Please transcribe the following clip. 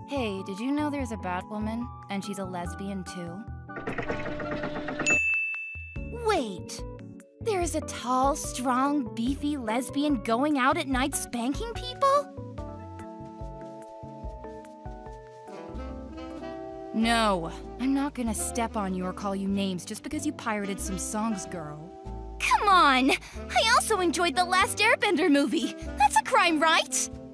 Hey, did you know there's a Batwoman, and she's a lesbian too? Wait! There's a tall, strong, beefy lesbian going out at night spanking people? No, I'm not gonna step on you or call you names just because you pirated some songs, girl. Come on! I also enjoyed the last Airbender movie! That's a crime, right?